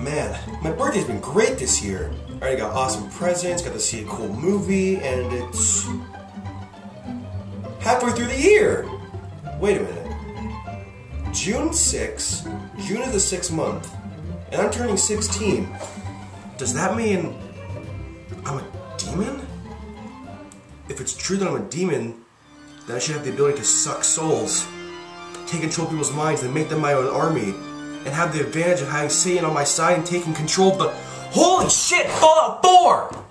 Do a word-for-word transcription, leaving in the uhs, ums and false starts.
man, my birthday's been great this year. I already got awesome presents, got to see a cool movie, and it's halfway through the year. Wait a minute. June sixth, June is the sixth month, and I'm turning sixteen. Does that mean I'm a demon? If it's true that I'm a demon, then I should have the ability to suck souls, take control of people's minds, and make them my own army, and have the advantage of having Satan on my side and taking control of the... Holy shit! Fallout four!